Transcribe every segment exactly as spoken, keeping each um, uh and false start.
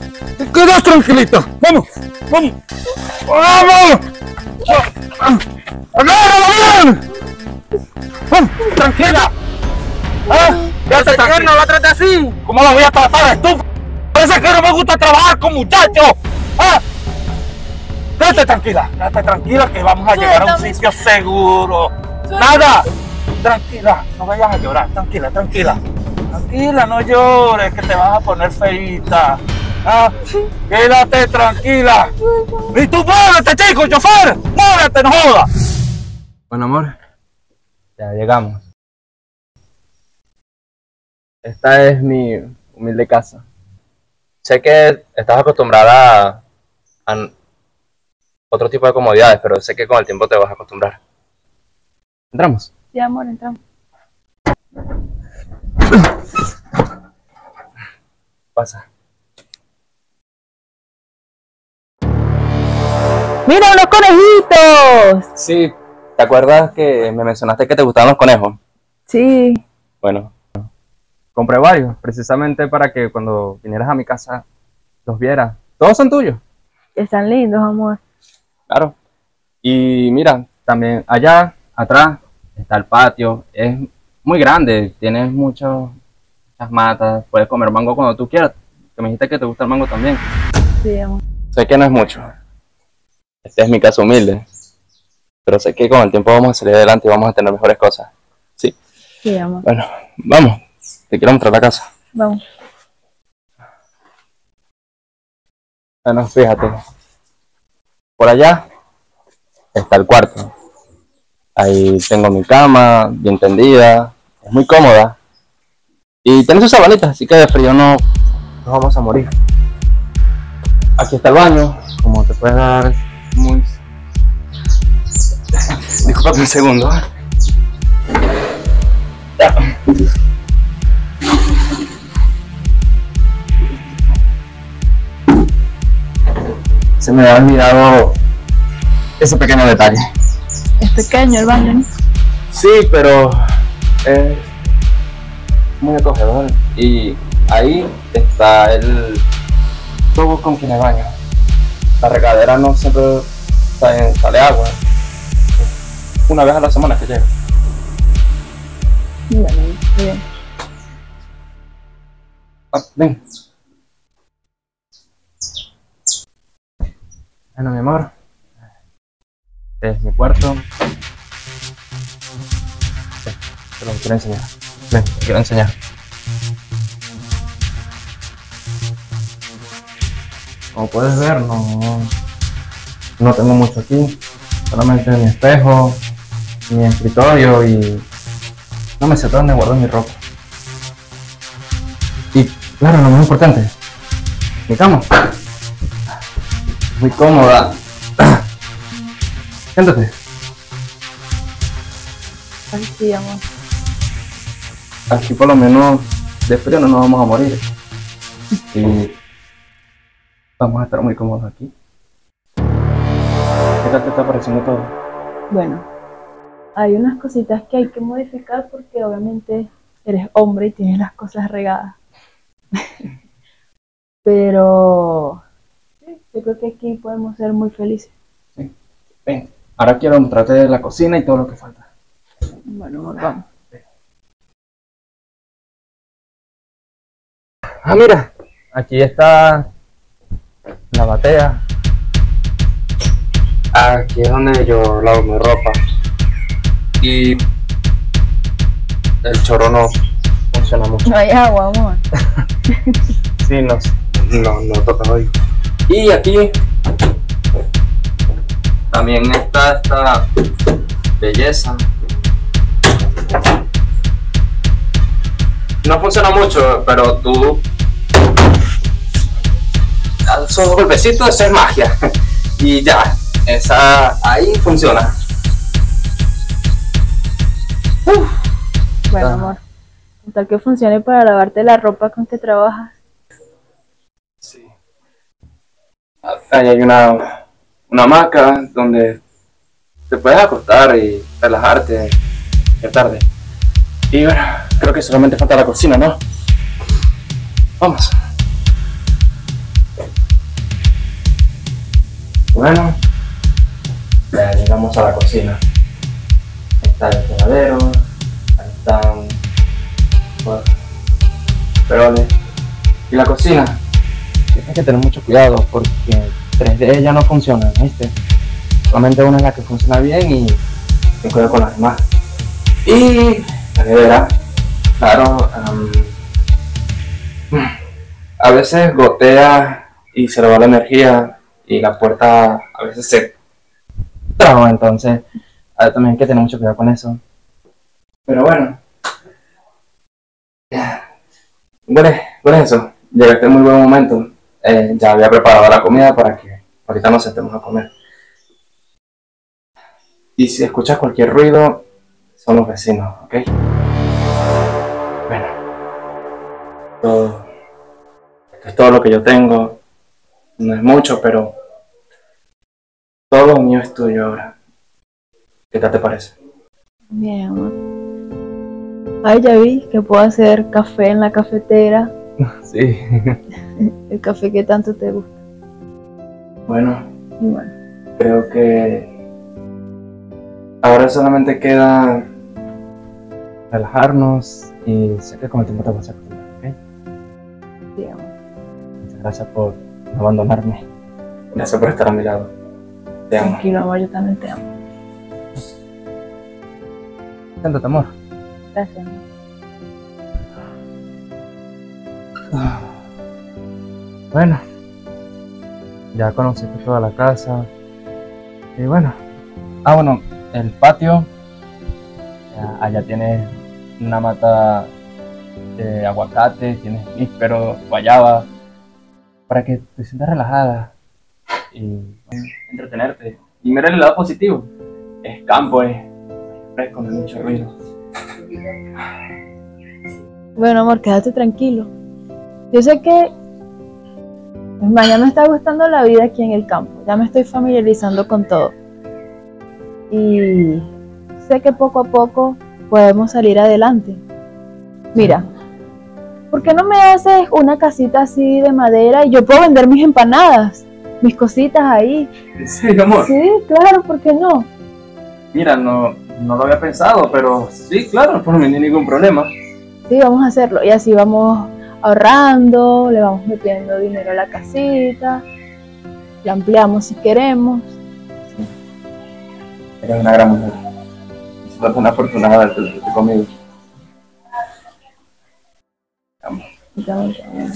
Te quedas tranquilita. Vamos, vamos. ¡Vamos! ¡Agárrala bien! ¡Vamos! ¡Tranquila! ¿Ah? ¿Qué te tratas? ¿No la tratas así? ¿Cómo la voy a tratar, estúpido? Parece que no me gusta trabajar con muchachos. ¿Ah? Quédate tranquila, quédate tranquila que vamos a llegar a un sitio seguro. Nada, tranquila, no vayas a llorar, tranquila, tranquila. Tranquila, no llores, que te vas a poner feíta. ¿Ah? Quédate tranquila. Y tú muévete, chico, chofer, muévete, no jodas. Bueno, amor, ya llegamos. Esta es mi humilde casa. Sé que estás acostumbrada a, a otro tipo de comodidades, pero sé que con el tiempo te vas a acostumbrar. ¿Entramos? Sí, amor, entramos. Pasa. ¡Mira unos conejitos! Sí, ¿te acuerdas que me mencionaste que te gustaban los conejos? Sí. Bueno, compré varios, precisamente para que cuando vinieras a mi casa los vieras. Todos son tuyos. Están lindos, amor. Claro. Y mira, también allá atrás está el patio. Es muy grande, tienes muchos, muchas matas. Puedes comer mango cuando tú quieras. Que me dijiste que te gusta el mango también. Sí, amor. Sé que no es mucho. Este es mi caso humilde. Pero sé que con el tiempo vamos a salir adelante y vamos a tener mejores cosas. ¿Sí? Sí, amor. Bueno, vamos. Te quiero mostrar la casa. Vamos. Bueno, fíjate. Por allá está el cuarto. Ahí tengo mi cama, bien tendida. Es muy cómoda. Y tiene sus sabanitas, así que de frío no nos vamos a morir. Aquí está el baño. Como te puedes dar, muy... Disculpame un segundo. Ya. Se me había olvidado ese pequeño detalle. Es pequeño el baño, ¿no? Sí, pero es muy acogedor. Y ahí está el tubo con quien me baño. La regadera no siempre sale, sale agua. Una vez a la semana que llega. Bueno, bien. Ah, ven. Bueno, mi amor. Este es mi cuarto. Te lo quiero enseñar. Ven, te quiero enseñar. Como puedes ver, no, no tengo mucho aquí. Solamente mi espejo, mi escritorio y no me sé dónde guardo mi ropa. Y claro, lo más importante, mi cama. Muy cómoda. Siéntate. Ay, sí, amor. Aquí por lo menos de frío no nos vamos a morir. Y vamos a estar muy cómodos aquí. ¿Qué tal te está pareciendo todo? Bueno, hay unas cositas que hay que modificar porque obviamente eres hombre y tienes las cosas regadas. Pero sí, yo creo que aquí podemos ser muy felices. Sí. Ven, ahora quiero mostrarte la cocina y todo lo que falta. Bueno, amor, vamos. Ah, mira, aquí está la batea. Aquí es donde yo lavo mi ropa. Y el chorro no funciona mucho. No hay agua, amor. Sí, no, no, no toca hoy. Y aquí también está esta belleza. No funciona mucho, pero tú... Esos golpecitos, eso es magia. Y ya, esa ahí funciona. Uf. Bueno, Ah. amor, con tal que funcione para lavarte la ropa con que trabajas. Sí. Ahí hay una, una hamaca donde te puedes acostar y relajarte de tarde. Y bueno, creo que solamente falta la cocina, ¿no? Vamos. Bueno, ya llegamos a la cocina. Ahí está el fregadero, ahí están los peroles. Y la cocina, tienes que tener mucho cuidado porque tres de ellas no funcionan, ¿viste? Solamente una es la que funciona bien y ten cuidado con las demás. Y la nevera, claro, um, a veces gotea y se le va la energía y la puerta a veces se traba, entonces hay también hay que tener mucho cuidado con eso. Pero bueno, bueno, con eso, llegaste en muy buen momento. Eh, ya había preparado la comida para que ahorita nos sentemos a comer. Y si escuchas cualquier ruido, son los vecinos, ¿ok? Bueno, todo, esto es todo lo que yo tengo. No es mucho, pero todo lo mío es tuyo ahora. ¿Qué tal te parece? Bien, amor. Ay, ya vi que puedo hacer café en la cafetera. Sí. El café que tanto te gusta. Bueno, Y bueno, creo que ahora solamente queda relajarnos y sé que con el tiempo te vas a acostumbrar, ¿ok? sí, amor. Muchas gracias por no abandonarme. Gracias por estar a mi lado. Te amo. Tranquilo, amor, yo también te amo. Siéntate, amor. Gracias, amor. Bueno, ya conociste toda la casa. Y bueno, ah bueno, el patio. Ya, allá tienes una mata de aguacate, tienes níspero, guayaba, para que te sientas relajada y bueno, entretenerte. Y mira el lado positivo, es campo, es fresco, no hay mucho ruido. Bueno, amor, quédate tranquilo. Yo sé que pues, ya me está gustando la vida aquí en el campo. Ya me estoy familiarizando con todo. Y sé que poco a poco podemos salir adelante. Mira, ¿por qué no me haces una casita así de madera y yo puedo vender mis empanadas, mis cositas ahí? Sí, amor. Sí, claro, ¿por qué no? Mira, no, no lo había pensado, pero sí, claro, por mí no hay ningún problema. Sí, vamos a hacerlo. Y así vamos ahorrando, le vamos metiendo dinero a la casita, la ampliamos si queremos. Eres una gran mujer. Estás una afortunada de tenerte conmigo. Te amo. Y también, también.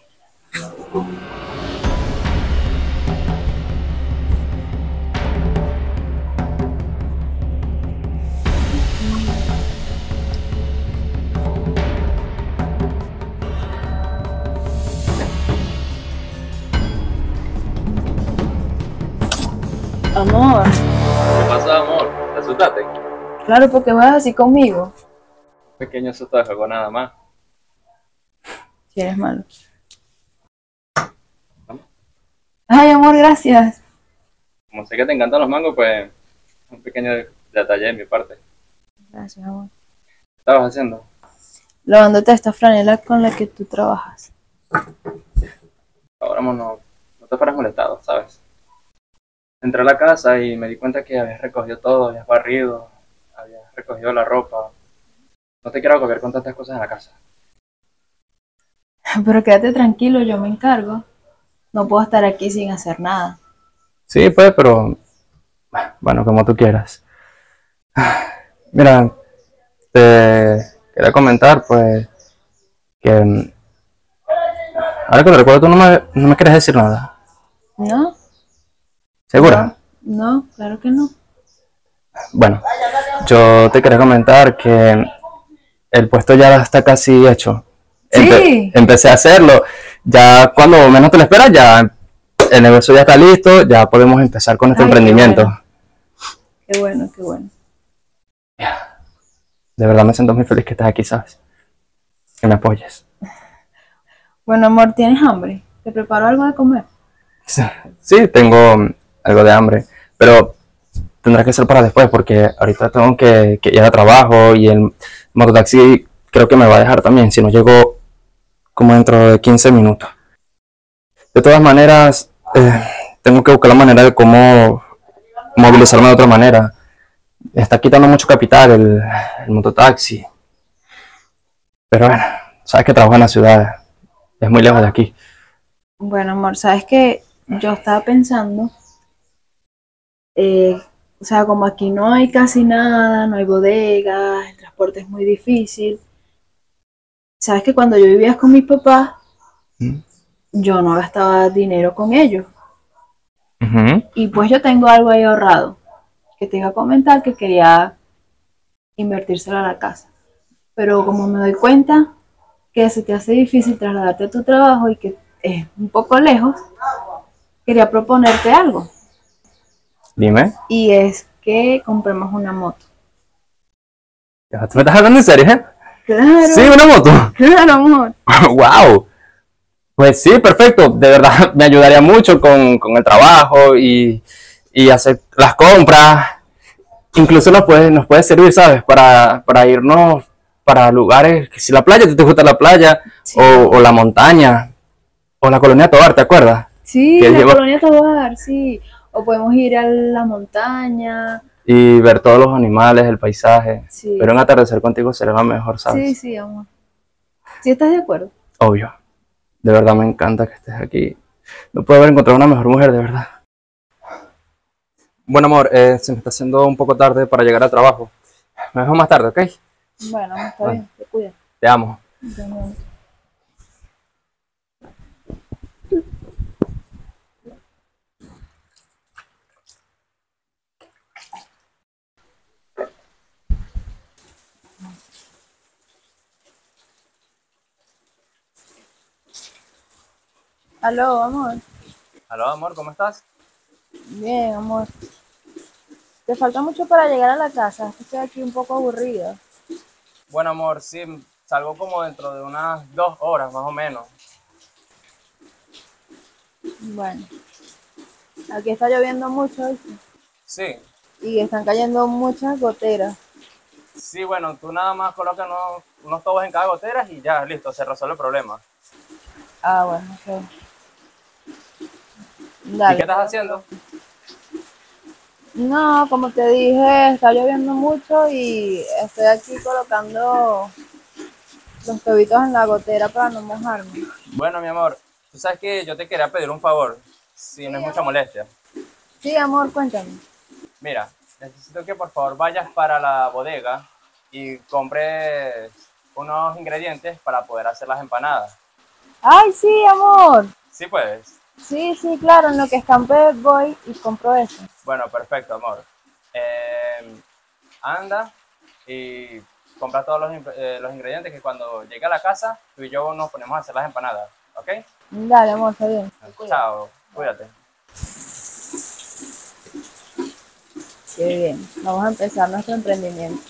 Amor, ¿Qué pasa, amor? ¿Te asustaste? claro, porque vas así conmigo. Un pequeño susto de juego nada más. Si eres malo. Ay, amor, gracias. Como sé que te encantan los mangos, pues un pequeño detalle de mi parte. Gracias, amor. ¿Qué estabas haciendo? Lavándote esta franela con la que tú trabajas. Ahora, amor, no, no te fueras molestado, ¿sabes? Entré a la casa y me di cuenta que habías recogido todo, habías barrido, habías recogido la ropa. No te quiero agobiar con tantas cosas en la casa. Pero quédate tranquilo, yo me encargo. No puedo estar aquí sin hacer nada. Sí, pues, pero bueno, como tú quieras. Mira, te quería comentar, pues, que ahora que lo recuerdo, tú no me, no me quieres decir nada. ¿No? ¿Segura? No, no, claro que no. Bueno, yo te quería comentar que el puesto ya está casi hecho. Sí. Empecé a hacerlo. Ya cuando menos te lo esperas, ya el negocio ya está listo, ya podemos empezar con este Ay, qué emprendimiento. bueno. Qué bueno, qué bueno. De verdad me siento muy feliz que estés aquí, ¿sabes? Que me apoyes. Bueno, amor, ¿tienes hambre? ¿Te preparo algo de comer? Sí, tengo algo de hambre, pero tendrá que ser para después porque ahorita tengo que, que ir a trabajo y el mototaxi creo que me va a dejar también si no llego como dentro de quince minutos. De todas maneras, eh, tengo que buscar la manera de cómo movilizarme de otra manera. Está quitando mucho capital el, el mototaxi. Pero bueno, sabes que trabajo en la ciudad, es muy lejos de aquí. Bueno, amor, sabes que yo estaba pensando, eh, o sea, como aquí no hay casi nada, no hay bodegas, el transporte es muy difícil. Sabes que cuando yo vivía con mis papás, ¿Mm? yo no gastaba dinero con ellos. Uh-huh. Y pues yo tengo algo ahí ahorrado, que te iba a comentar que quería invertírselo a la casa. Pero como me doy cuenta que se te hace difícil trasladarte a tu trabajo y que es un poco lejos, quería proponerte algo. Dime. Y es que compremos una moto. ¿Me estás hablando en serio, eh? Claro. Sí, una moto. Claro, amor. Wow. Pues sí, perfecto. De verdad me ayudaría mucho con, con el trabajo y, y hacer las compras. Incluso nos puede, nos puede servir, ¿sabes? Para, para irnos para lugares, si la playa, ¿te gusta la playa? Sí. O, o la montaña, o la Colonia Tovar, ¿te acuerdas? Sí, Que la lleva- Colonia Tovar, sí. O podemos ir a la montaña. Y ver todos los animales, el paisaje. Sí. Pero un atardecer contigo será lo mejor, ¿sabes? Sí, sí, amor. ¿Sí estás de acuerdo? Obvio. De verdad me encanta que estés aquí. No puedo haber encontrado una mejor mujer, de verdad. Bueno, amor, eh, se me está haciendo un poco tarde para llegar al trabajo. Me dejo más tarde, ¿ok? Bueno, está Bueno. bien, te cuidas. Te amo. Bueno. Aló, amor. Aló, amor, ¿cómo estás? Bien, amor. ¿Te falta mucho para llegar a la casa? Estoy aquí un poco aburrida. Bueno, amor, sí, salgo como dentro de unas dos horas, más o menos. Bueno, aquí está lloviendo mucho, ¿viste? Sí, Y están cayendo muchas goteras. sí, bueno, tú nada más colocas unos, unos tobos en cada gotera y ya, listo, se resuelve el problema. Ah, bueno, ok. ¿Y Dale. qué estás haciendo? No, como te dije, está lloviendo mucho y estoy aquí colocando los tobitos en la gotera para no mojarme. Bueno, mi amor, tú sabes que yo te quería pedir un favor, si no es mucha molestia. Sí, amor, cuéntame. Mira, necesito que por favor vayas para la bodega y compres unos ingredientes para poder hacer las empanadas. Ay, sí, amor. ¿Sí puedes? Sí, sí, claro, en lo que escampé voy y compro eso. Bueno, perfecto, amor. Eh, anda y compra todos los, in- eh, los ingredientes que cuando llegue a la casa, tú y yo nos ponemos a hacer las empanadas, ¿ok? Dale, amor, está bien. Chao, cuídate. Qué bien. Vamos a empezar nuestro emprendimiento.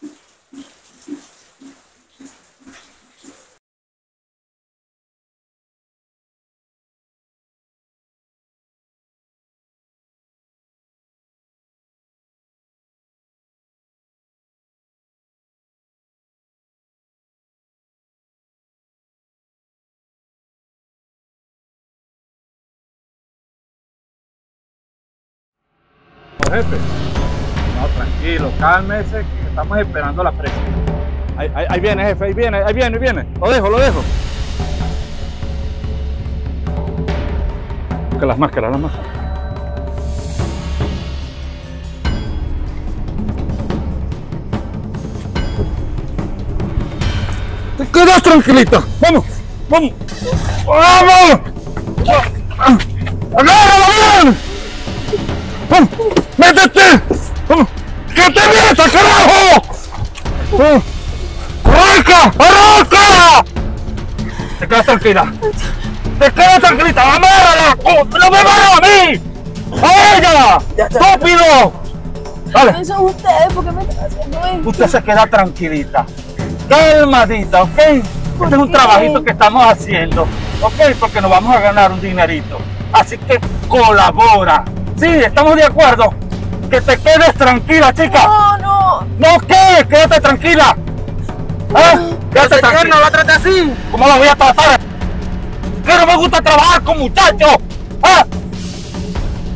Jefe, no, tranquilo, cálmese, que estamos esperando la presa. Ahí, ahí, ahí viene, jefe, ahí viene, ahí viene, ahí viene. Lo dejo, lo dejo. Que las máscaras, las máscaras. Te quedas tranquilita. Vamos, vamos, vamos. Agárrala bien. ¡Vamos! ¡Métete! ¡Vamos! ¡Que te metas, carajo! ¡Vamos! ¡Arranca! ¡Arranca! Te quedas tranquila. Te quedas tranquilita. ¡Amárrala! ¡Oh, ¡no me amarras a mí! ¡A ella! ¡Estúpido! Dale. ¿Quién son ustedes? ¿Por qué me están haciendo esto? Usted se queda tranquilita. Calmadita, ¿ok? Este es un qué? trabajito que estamos haciendo, ¿ok? Porque nos vamos a ganar un dinerito. Así que colabora. Sí, estamos de acuerdo. Que te quedes tranquila, chica. No, no. ¿No qué? Quédate tranquila. ¿Ah? Quédate tranquila. No la trate así. ¿Cómo la voy a tratar? Que no me gusta trabajar con muchachos. ¿Ah?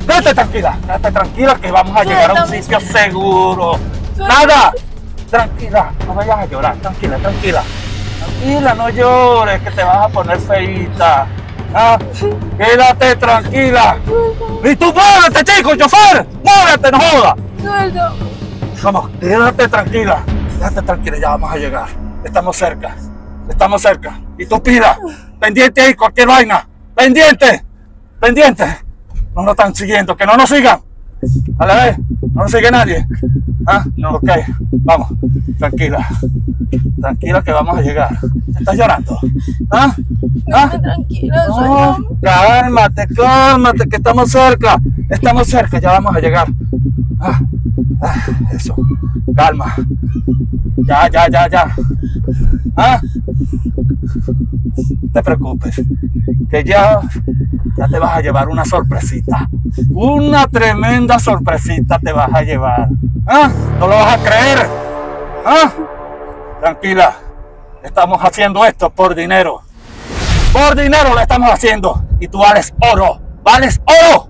Quédate tranquila, quédate tranquila que vamos a llegar a un sitio seguro. Nada, tranquila, no vayas a llorar, tranquila, tranquila. Tranquila, no llores, que te vas a poner feíta. ¿Ah? Quédate tranquila. Y tú muévete, chico, chofer, muévete, no jodas. Vamos, quédate tranquila, quédate tranquila, ya vamos a llegar. Estamos cerca, estamos cerca. Y tú pida, pendiente ahí, cualquier vaina, pendiente, pendiente. No nos están siguiendo, que no nos sigan. A la vez, no nos sigue nadie. ¿Ah? No. Ok, vamos, tranquila. Tranquila que vamos a llegar. ¿Estás llorando? ¿Ah? ¿Ah? Tranquila, No, cálmate, cálmate, que estamos cerca. Estamos cerca, ya vamos a llegar. Ah, ah, eso, calma. Ya, ya, ya, ya. ¿Ah? No te preocupes, que ya, ya te vas a llevar una sorpresita. Una tremenda sorpresita te vas a llevar. ¿Ah? No lo vas a creer. ¿Ah? Tranquila, estamos haciendo esto por dinero. Por dinero lo estamos haciendo. Y tú vales oro. ¡Vales oro!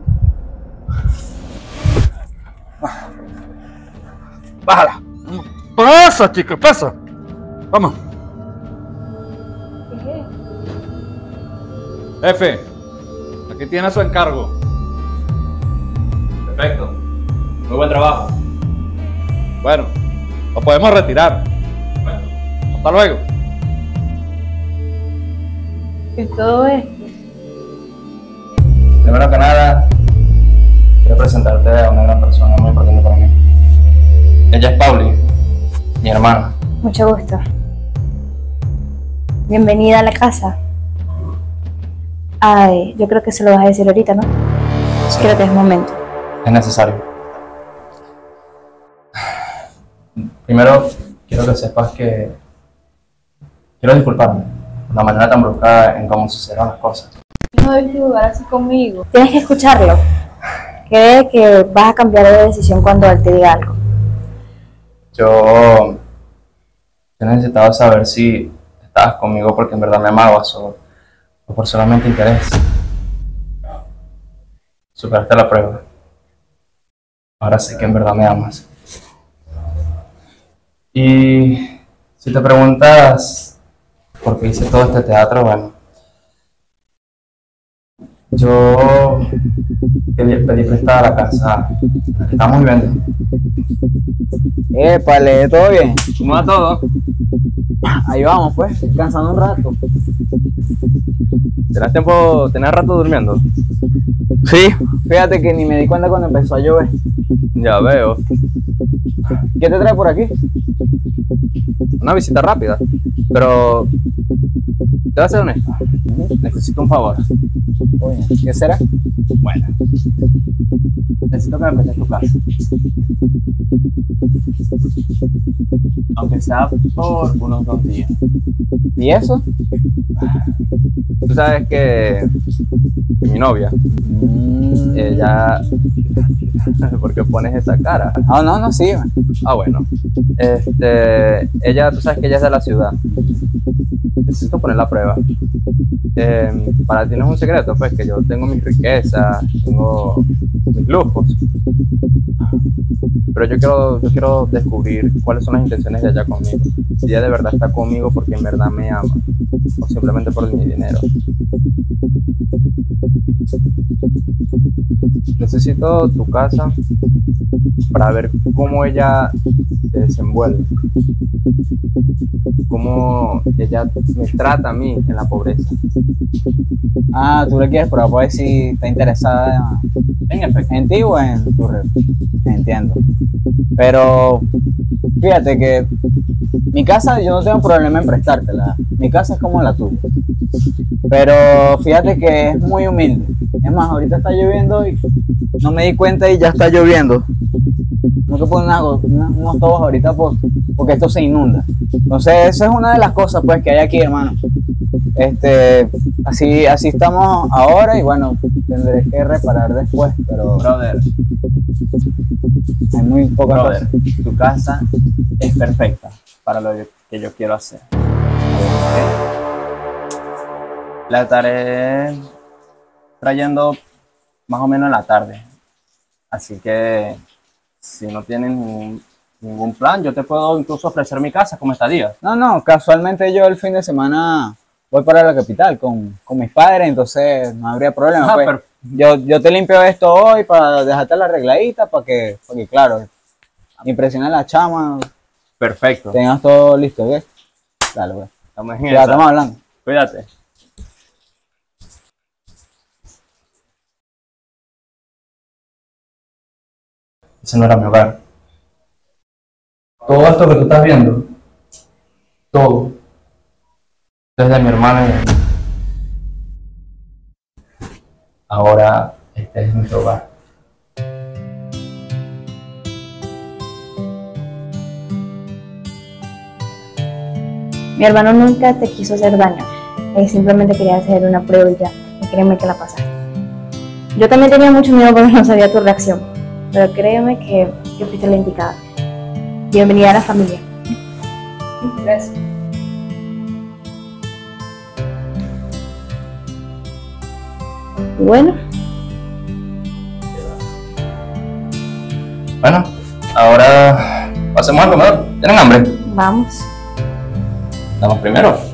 Bájala. Pasa, chica, pasa. Vamos. Jefe, aquí tiene su encargo. Perfecto. Muy buen trabajo. Bueno, lo podemos retirar. Bueno, Hasta luego. ¿Qué es todo esto? primero que nada, quiero presentarte a una gran persona muy importante para mí. Ella es Pauli, mi hermana. Mucho gusto. Bienvenida a la casa. Ay, yo creo que se lo vas a decir ahorita, ¿no? Sí. Creo que es momento. Es necesario. Primero, quiero que sepas que quiero disculparme por la manera tan brusca en cómo sucedieron las cosas. No debes jugar así conmigo. Tienes que escucharlo. Cree que vas a cambiar de decisión cuando él te diga algo. Yo, yo necesitaba saber si estabas conmigo porque en verdad me amabas o, o por solamente interés. Superaste la prueba. Ahora sé que en verdad me amas. Y si te preguntas por qué hice todo este teatro, bueno, yo pedí, pedí prestada la casa en la que estamos viviendo. Épale, ¿todo bien? ¿Cómo va todo? Ahí vamos pues, descansando un rato. ¿Tenés tiempo, tenés rato durmiendo? Sí, fíjate que ni me di cuenta cuando empezó a llover. Ya veo. ¿Qué te trae por aquí? Una visita rápida, pero te voy a ser honesto. Necesito un favor. Oye, ¿qué será? Bueno, necesito que me prestes tu casa. Aunque sea por unos dos días. ¿Y eso? Tú sabes que, que mi novia, Mm. ella... ¿Por qué pones esa cara? Ah, no, no, sí. man. Ah, bueno. Este, ella, tú sabes que ella es de la ciudad. Necesito poner la prueba. Eh, para ti no es un secreto, pues, que yo tengo mis riquezas, tengo mis lujos. Pero yo quiero, yo quiero descubrir cuáles son las intenciones de ella conmigo. Si ella de verdad está conmigo porque en verdad me ama, o simplemente por mi dinero. Necesito tu casa para ver cómo ella se desenvuelve, cómo ella me trata a mí en la pobreza. Ah, tú le quieres probar para ver si está interesada En efecto. en ti o en tu re... Entiendo. Pero fíjate que mi casa yo no tengo problema en prestártela. Mi casa es como la tuya. Pero fíjate que es muy humilde. Es más, ahorita está lloviendo y no me di cuenta y ya está lloviendo. No que poner unas- unas- unos tobos ahorita por- porque esto se inunda. Entonces, esa es una de las cosas pues que hay aquí, hermano. Este, así, así estamos ahora y bueno, tendré que reparar después, pero Brother, hay muy pocas brother, cosas. tu casa es perfecta para lo que yo quiero hacer. La estaré trayendo más o menos en la tarde. Así que si no tienes ningún, ningún plan, yo te puedo incluso ofrecer mi casa como estadía. No, no, casualmente yo el fin de semana voy para la capital con, con mis padres, entonces no habría problema. Ah, pues. pero- yo, yo te limpio esto hoy para dejarte la arregladita, para que, porque claro, impresionar a la chama, Perfecto. tengas todo listo, ¿ok? Dale, pues. Estamos en Ya esa. estamos hablando. Cuídate. Ese no era mi hogar. Todo esto que tú estás viendo, todo, desde mi hermana y de mí. Ahora este es nuestro hogar. Mi hermano nunca te quiso hacer daño. Él simplemente quería hacer una prueba y ya. Y créeme que la pasaste. Yo también tenía mucho miedo porque no sabía tu reacción. Pero créeme que, que fuiste la indicada. Bienvenida a la familia. Gracias. Bueno, Bueno, ahora pasemos al comedor. ¿Tienen hambre? vamos. Vamos primero.